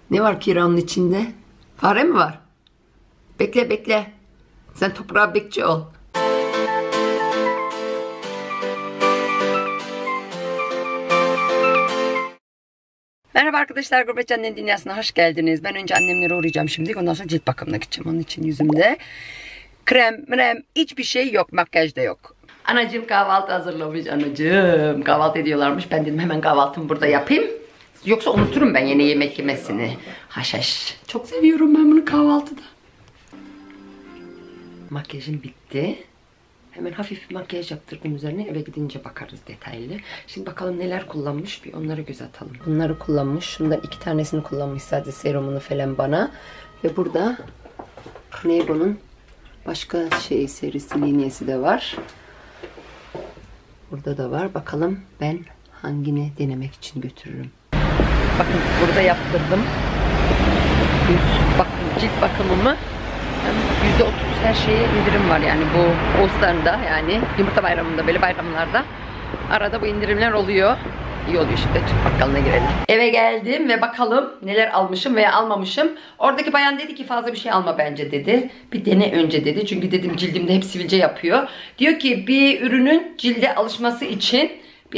Ne var Kiran'ın içinde? Fare mi var? Bekle bekle. Sen toprağa bekçi ol. Merhaba arkadaşlar, Gurbetçi Annenin Dünyası'na hoş geldiniz. Ben önce annemlere uğrayacağım şimdi. Ondan sonra cilt bakımına gideceğim. Onun için yüzümde krem, hiçbir şey yok. Makyaj da yok. Anacığım kahvaltı hazırlamış. Anacığım kahvaltı ediyorlarmış. Ben dedim hemen kahvaltımı burada yapayım. Yoksa unuturum ben yine yemek yemesini. Haşhaş. Çok seviyorum ben bunu kahvaltıda. Makyajım bitti. Hemen hafif bir makyaj yaptırdım üzerine. Eve gidince bakarız detaylı. Şimdi bakalım neler kullanmış. Bir onlara göz atalım. Bunları kullanmış. Şundan 2 tanesini kullanmış. Sadece serumunu falan bana. Ve burada Kanebo'nun başka serisi, liniyesi de var. Burada da var. Bakalım ben hangini denemek için götürürüm. Bakın burada yaptırdım. Cilt bakımımı. %30 her şeye indirim var yani bu Oğuzlar'da, yani yumurta bayramında, böyle bayramlarda arada bu indirimler oluyor. İyi oluyor. Şimdi Türk bakkalına girelim. Eve geldim ve bakalım neler almışım veya almamışım. Oradaki bayan dedi ki fazla bir şey alma bence dedi. Bir dene önce dedi. Çünkü dedim cildimde hep sivilce yapıyor. Diyor ki bir ürünün cilde alışması için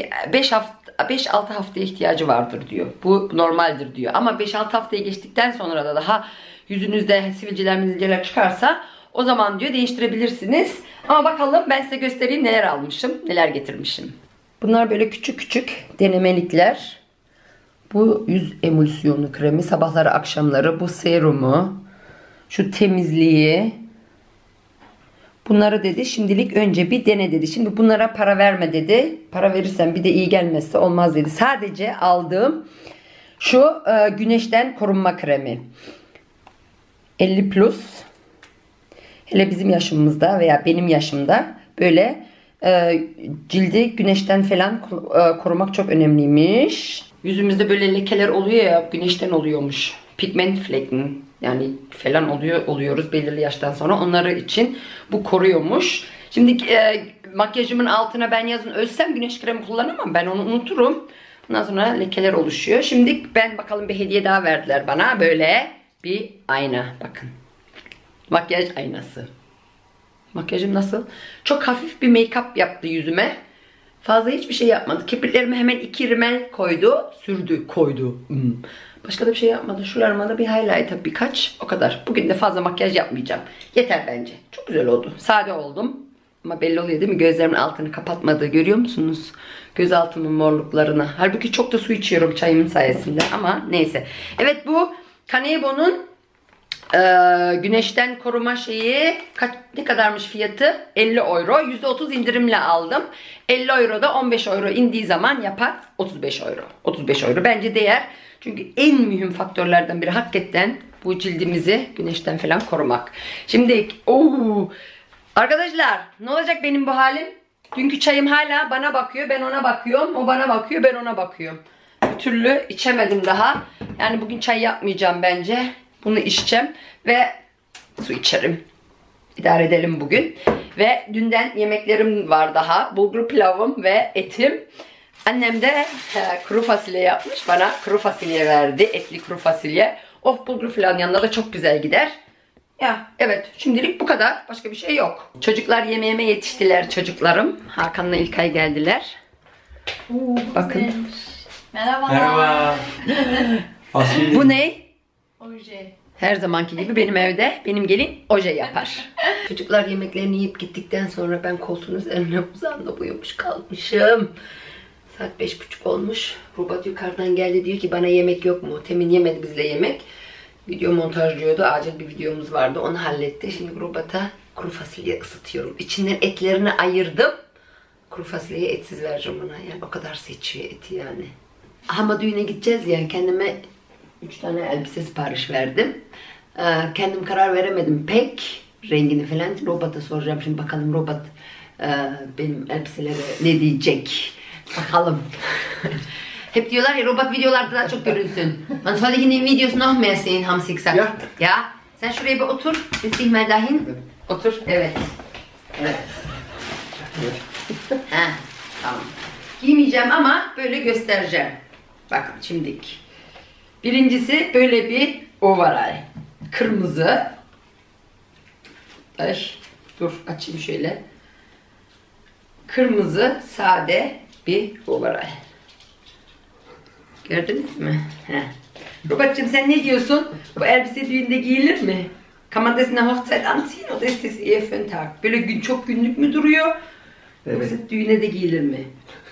5-6 haftaya ihtiyacı vardır diyor. Bu normaldir diyor. Ama 5-6 haftaya geçtikten sonra da daha yüzünüzde sivilceler çıkarsa o zaman diyor değiştirebilirsiniz. Ama bakalım ben size göstereyim neler almışım, neler getirmişim. Bunlar böyle küçük küçük denemelikler. Bu yüz emülsiyonu kremi, sabahları akşamları, bu serumu, şu temizliği. Bunları dedi şimdilik önce bir dene dedi. Şimdi bunlara para verme dedi. Para verirsen bir de iyi gelmezse olmaz dedi. Sadece aldığım şu güneşten korunma kremi. 50 plus. Hele bizim yaşımızda veya benim yaşımda böyle cildi güneşten falan korumak çok önemliymiş. Yüzümüzde böyle lekeler oluyor ya, güneşten oluyormuş. Pigment flecken yani falan oluyoruz belirli yaştan sonra. Onları için bu koruyormuş. Şimdi makyajımın altına ben yazın ölsem güneş kremi kullanamam. Ben onu unuturum. Ondan sonra lekeler oluşuyor. Şimdi ben bakalım bir hediye daha verdiler bana. Böyle bir ayna. Bakın. Makyaj aynası. Makyajım nasıl? Çok hafif bir make-up yaptı yüzüme. Fazla hiçbir şey yapmadı. Kirpiklerime hemen 2 rimel koydu. Koydu. Başka da bir şey yapmadı. Şuralarıma da bir highlighter birkaç. O kadar. Bugün de fazla makyaj yapmayacağım. Yeter bence. Çok güzel oldu. Sade oldum. Ama belli oluyor değil mi? Gözlerimin altını kapatmadığı görüyor musunuz? Göz altımın morluklarını. Halbuki çok da su içiyorum çayımın sayesinde. Ama neyse. Evet, bu Kanebo'nun güneşten koruma şeyi ne kadarmış fiyatı? 50 euro. %30 indirimle aldım. 50 euro da 15 euro indiği zaman yapar 35 euro. 35 euro bence değer. Çünkü en mühim faktörlerden biri hakikaten bu cildimizi güneşten falan korumak. Şimdi arkadaşlar ne olacak benim bu halim? Dünkü çayım hala bana bakıyor, ben ona bakıyorum. O bana bakıyor, ben ona bakıyorum. Bir türlü içemedim daha. Yani bugün çay yapmayacağım bence. Bunu içeceğim ve su içerim. İdare edelim bugün. Ve dünden yemeklerim var daha. Bulgur pilavım ve etim. Annem de kuru fasulye yapmış. Bana kuru fasulye verdi. Etli kuru fasulye. Bulgur pilavın yanında da çok güzel gider. Ya evet, şimdilik bu kadar. Başka bir şey yok. Çocuklar yemeğime yetiştiler çocuklarım. Hakan'la İlkay geldiler. Bakın. Merhaba. Merhaba. Bu ne? Oje. Her zamanki gibi benim evde benim gelin oje yapar. Çocuklar yemeklerini yiyip gittikten sonra ben koltuğun üzerine uzanıp uyumuş kalmışım. Saat 5:30 olmuş. Robot yukarıdan geldi, diyor ki bana yemek yok mu? Temin yemedi bizle yemek. Video montajlıyordu. Acil bir videomuz vardı. Onu halletti. Şimdi robota kuru fasulye ısıtıyorum. İçinden etlerini ayırdım. Kuru fasulyeyi etsiz vereceğim ona. Yani o kadar seçiyor eti yani. Ama düğüne gideceğiz ya. Kendime 3 tane elbise sipariş verdim. Kendim karar veremedim pek. Rengini falan. Robota soracağım. Şimdi bakalım robot benim elbiselere ne diyecek. Bakalım. Hep diyorlar ya robot videolarda daha çok görünsün. Man soll dich in den Videos noch mehr sehen, haben sie gesagt. Ja. Ya. Sen şuraya bir otur. Bis dich mal dahin. Otur. Evet. Evet. Tamam. Giymeyeceğim ama böyle göstereceğim. Bakın şimdilik. Birincisi böyle bir overall. Kırmızı. Ay, dur açayım şöyle. Kırmızı sade bir overall. Gördünüz mü? Heh. Robert'cığım sen ne diyorsun? Bu elbise düğünde giyilir mi? Kann man das in der Hochzeit anziehen oder ist das eher für einen Tag? Böyle çok günlük mü duruyor? Evet. Yoksa düğüne de giyilir mi?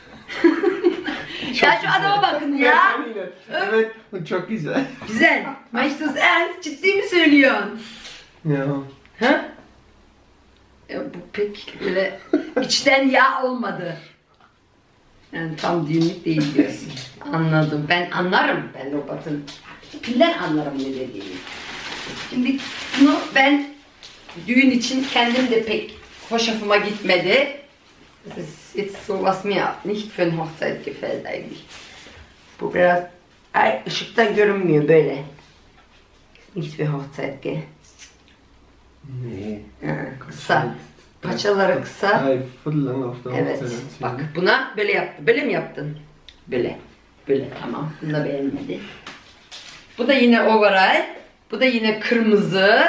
Ya şu adama bakın ya. Evet, bu çok güzel. Güzel. Meinst du es ernst? Ciddi mi söylüyorsun? Ya. Ha? Ya bu pek böyle içten yağ olmadı. Yani tam düğünlük değil diyorsun. Anladım. Ben anlarım. Ben Robot'un tipinden anlarım ne dediğini. Şimdi bunu ben düğün için kendim de pek hoşuma gitmedi. Das ist jetzt so, was mir nicht für eine Hochzeit gefällt eigentlich. Bu biraz ışıktan görünmüyor böyle. Nicht für Hochzeit, gell? Nee. Ha, kısa. Paçaları kısa. Ay, lang auf der Evet. Hochzeit anziehen. Bak buna böyle yaptı. Böyle mi yaptın? Böyle. Böyle tamam. Bunu da beğenmedi. Bu da yine overall. Bu da yine kırmızı.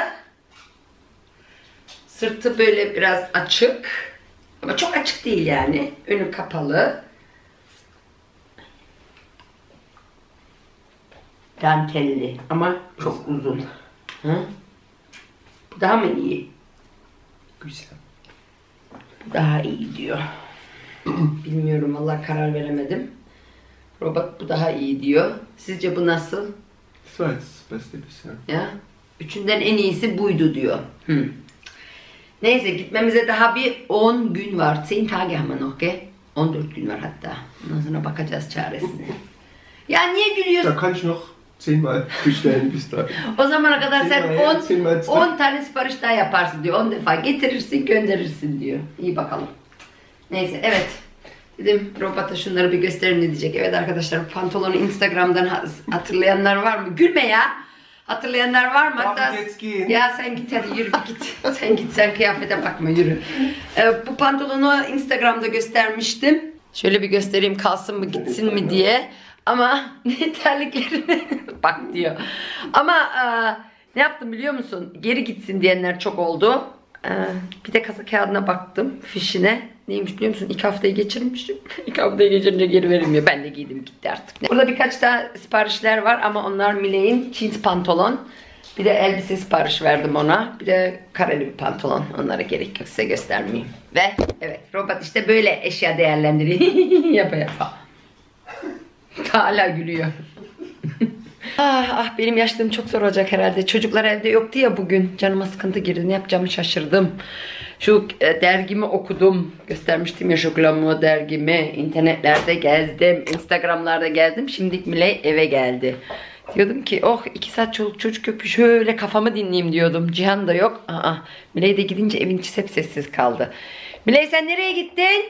Sırtı böyle biraz açık. Ama çok açık değil yani. Önü kapalı. Dantelli ama çok uzun. Hı? Bu daha mı iyi? Güzel. Bu daha iyi diyor. Bilmiyorum, Allah karar veremedim. Robot bu daha iyi diyor. Sizce bu nasıl? Das war jetzt das Beste bisher. Ya? Üçünden en iyisi buydu diyor. Neyse gitmemize daha bir 10 gün var. 10 Tage haben wir noch, gell? 14 gün var hatta. Ondan sonra bakacağız çaresine. Ya niye gülüyorsun? Da kann ich noch 10 Mal bestellen bis dahin. O zamana kadar sen 10 10 tane sipariş daha yaparsın diyor. 10 defa getirirsin, gönderirsin diyor. İyi bakalım. Neyse evet. Dedim Robot'a şunları bir gösterim ne diyecek. Evet arkadaşlar, pantolonu Instagram'dan hatırlayanlar var mı? Gülme ya. Hatırlayanlar var mı? Hatta ya sen git hadi yürü git. Sen git, sen kıyafete bakma, yürü. Bu pantolonu Instagram'da göstermiştim. Şöyle bir göstereyim kalsın mı gitsin mi diye. Ama terliklerine bak diyor. Ama ne yaptım biliyor musun? Geri gitsin diyenler çok oldu. Bir de kasa kağıdına baktım, fişine. Neymiş biliyor musun? 2 haftayı geçirmişim. 2 haftayı geçirince geri verilmiyor. Ben de giydim gitti artık. Burada birkaç daha siparişler var ama onlar Miley'in jeans pantolon. Bir de elbise sipariş verdim ona. Bir de kareli bir pantolon. Onlara gerek yok, size göstermeyeyim. Ve evet, Robot işte böyle eşya değerlendiriyor. Yapa yapa. Hala gülüyor. Ah benim yaşlığım çok zor olacak herhalde. Çocuklar evde yoktu ya bugün. Canıma sıkıntı girdi. Ne yapacağımı şaşırdım. Şu dergimi okudum. Göstermiştim ya şu Glamour dergimi. İnternetlerde gezdim. Instagramlarda gezdim. Şimdi Miley eve geldi. Diyordum ki oh 2 saat çocuk yok. Şöyle kafamı dinleyeyim diyordum. Cihan da yok. Miley de gidince evin içi hep sessiz kaldı. Miley sen nereye gittin?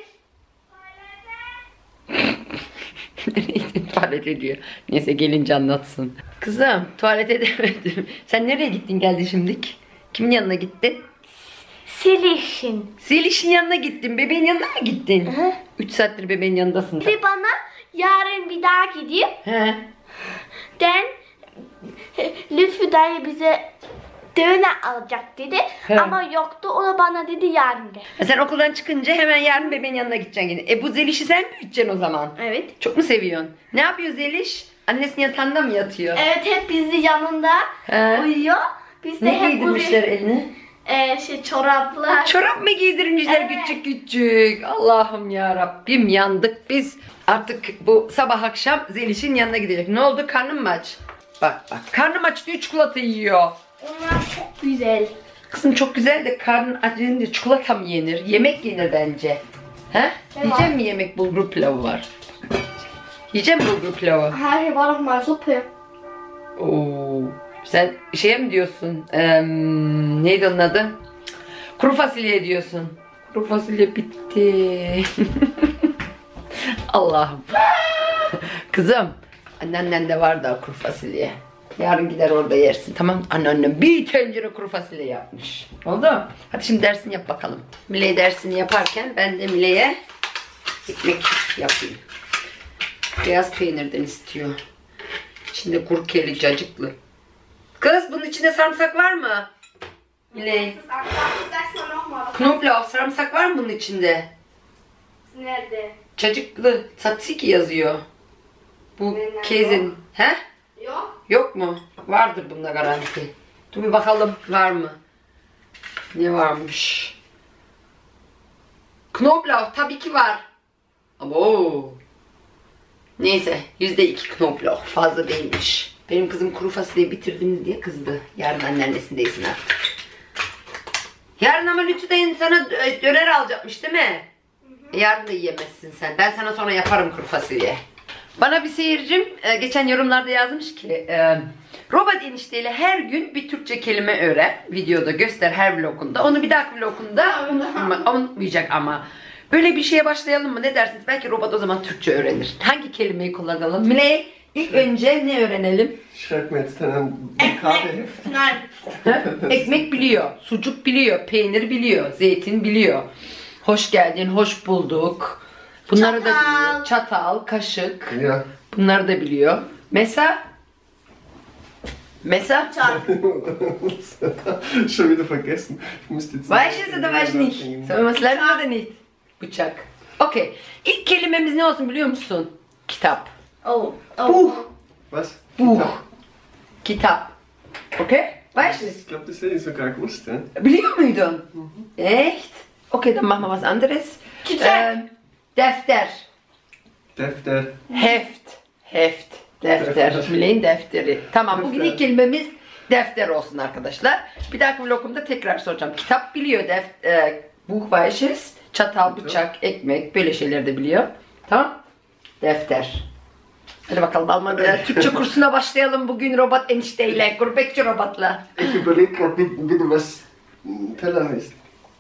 Nereye gittin? Tuvalete diyor. Neyse gelince anlatsın. Kızım tuvalete demedim. Sen nereye gittin geldi şimdilik? Kimin yanına gittin? Silişin. Siliş'in yanına gittin. Bebeğin yanına mı gittin? Hı. 3 saattir bebeğin yanındasın. Ve bana yarın bir daha gideyim. He. Den Lütfü dayı bize döner alacak dedi. He. Ama yoktu. O da bana dedi yarın gel. Sen okuldan çıkınca hemen yarın bebeğin yanına gideceksin yine. Bu Zeliş'i sen büyüteceksin o zaman. Evet. Çok mu seviyorsun? Ne yapıyor Zeliş? Annesinin yatağında mı yatıyor? Evet, hep bizi yanında He. uyuyor. Biz de Ne hep giydirmişler eline? çoraplar. Çorap mı giydirmişler Evet. küçük küçük? Allah'ım ya Rabbim, yandık biz. Artık bu sabah akşam Zeliş'in yanına gidecek. Ne oldu? Karnım mı aç? Bak karnım aç diyor, çikolata yiyor. Onlar çok güzel. Kızım çok güzel de karnın acınca çikolata mı yenir? Yemek yenir bence. He? Yiyecek mi yemek? Bulgur pilavı var. Yiyecek mi bulgur pilavı? Her şey var ama suppe. Oo. Sen şeye mi diyorsun? Neydi onun adı? Kuru fasulye diyorsun. Kuru fasulye bitti. Allah'ım. Kızım, anneannen de var da kuru fasulye. Yarın gider orada yersin, tamam mı? Anneannem bir tencere kuru fasulye yapmış. Oldu mu? Hadi şimdi dersini yap bakalım. Miley dersini yaparken ben de Miley'e ekmek yapayım. Beyaz peynirden istiyor. İçinde kuru keli cacıklı. Kız bunun içinde sarımsak var mı? Miley. Sag's mal nochmal. Knoblauch, sarımsak var mı bunun içinde? Nerede? Cacıklı. Tzatziki yazıyor. Bu Käse'nin. He? Yok. Yok mu? Vardır bunda garanti. Dur bir bakalım var mı? Ne varmış? Knoblauch tabii ki var. Abo. Neyse %2 Knoblauch fazla değilmiş. Benim kızım kuru fasulyeyi bitirdiniz diye kızdı. Yarın anneannesindeysin artık. Yarın ama Lütfü dayın sana döner alacakmış değil mi? Yarın da yiyemezsin sen. Ben sana sonra yaparım kuru fasulye. Bana bir seyircim geçen yorumlarda yazmış ki Robot enişteyle her gün bir Türkçe kelime öğren. Videoda göster her vlogunda. Onu bir dahaki vlogunda unutmayacak ama. Böyle bir şeye başlayalım mı? Ne dersiniz? Belki robot o zaman Türkçe öğrenir. Hangi kelimeyi kullanalım? Miley ilk önce ne öğrenelim? Schreib mir jetzt dann ein Kabelheft. Nein. Ekmek biliyor, sucuk biliyor, peynir biliyor, zeytin biliyor. Hoş geldin, hoş bulduk. Bunları da biliyor. Çatal, kaşık. Ja. Bunları da biliyor. Mesa? Mesa? Schon wieder vergessen. Ich müsste jetzt. Weißt du es oder weißt du nicht? Sollen wir es lernen oder nicht? Bıçak. Okey. İlk kelimemiz ne olsun biliyor musun? Kitap. Oh. Buch. Was? Buch. Kitap. Okey? Weißt du es? Ich glaube, das hätte ich sogar gewusst, ja? Biliyor muydun? Echt? Okay, dann machen wir was anderes. Defter. Defter. Heft. Defter. Miley'in defteri. Tamam, bugün Defter. ilk kelimemiz defter olsun arkadaşlar. Bir dahaki vlogumda tekrar soracağım. Kitap biliyor, buch weiß es. Çatal, bıçak, ekmek, böyle şeyleri de biliyor. Tamam? Defter. Hadi bakalım Almanca, Türkçe kursuna başlayalım bugün robot enişteyle, gurbetçi robotla. Ich überlege gerade, wie du was Teller heißt.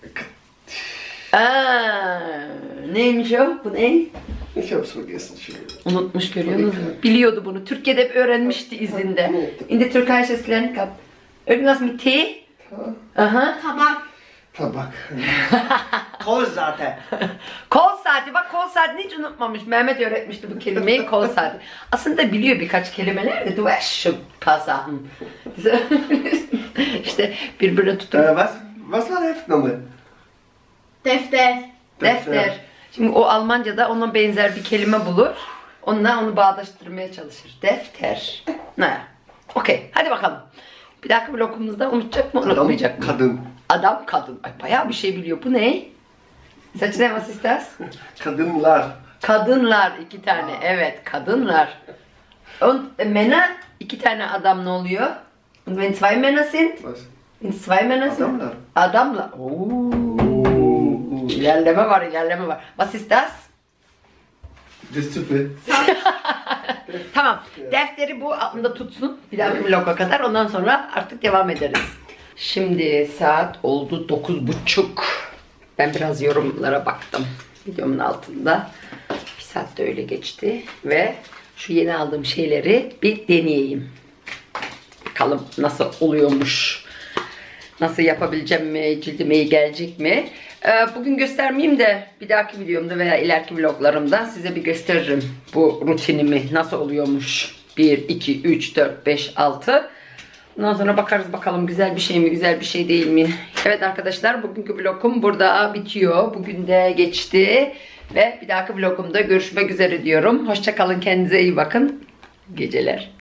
Neymiş o? Bu ne? Ich hab's vergessen schon. Unutmuş görüyorsunuz mu? Biliyordu bunu. Türkiye'de hep öğrenmişti izinde. In der Türkei ist es gelernt gehabt. Irgendwas mit T? Aha. Tabak. Tabak. Kol zaten. Kol saati. Bak kol saatini hiç unutmamış. Mehmet öğretmişti bu kelimeyi. Kol saati. Aslında biliyor birkaç kelimeler de. Du weißt schon paar Sachen. İşte birbirine tutup. Was war der Heftname? Defter. Defter. Şimdi o Almanca'da ona benzer bir kelime bulur. Onunla onu bağdaştırmaya çalışır. Defter. Ne? Okey. Hadi bakalım. Bir dahaki vlogumuzda unutacak mı, unutmayacak mı? Kadın. Adam, kadın. Ay bayağı bir şey biliyor. Bu ne? Saçına was ist das? Kadınlar. Kadınlar 2 tane. Evet, kadınlar. Und Männer 2 tane adam ne oluyor? Und wenn 2 Männer sind? Was? Wenn 2 Männer sind? Adamlar. Adamlar. İlerleme var, ilerleme var. Was ist das? Das ist zu viel. Tamam. Defteri bu aklında tutsun. Bir dahaki vloga kadar. Ondan sonra artık devam ederiz. Şimdi saat oldu 9:30. Ben biraz yorumlara baktım. Videomun altında. 1 saat de öyle geçti. Ve şu yeni aldığım şeyleri bir deneyeyim. Bakalım nasıl oluyormuş. Nasıl yapabileceğim mi? Cildime iyi gelecek mi? Bugün göstermeyeyim de bir dahaki videomda veya ileriki vloglarımda size bir gösteririm bu rutinimi nasıl oluyormuş. 1, 2, 3, 4, 5, 6. Ondan sonra bakarız bakalım güzel bir şey mi, güzel bir şey değil mi? Evet arkadaşlar, bugünkü vlogum burada bitiyor. Bugün de geçti. Ve bir dahaki vlogumda görüşmek üzere diyorum. Hoşça kalın, kendinize iyi bakın. Geceler.